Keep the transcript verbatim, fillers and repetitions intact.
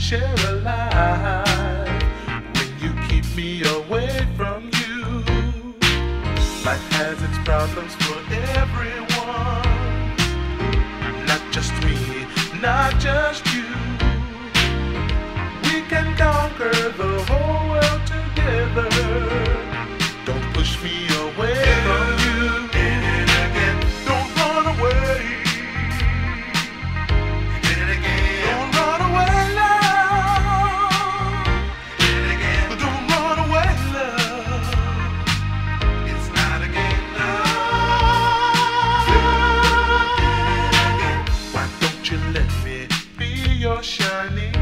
share a life when you keep me away from you. Life has its problems for everyone, not just me, not just you. We can conquer the whole world together. Don't push me away from you. Don't run away. Don't run away, love. Don't run away, love. It's not a game, love. Why don't you let me be your shining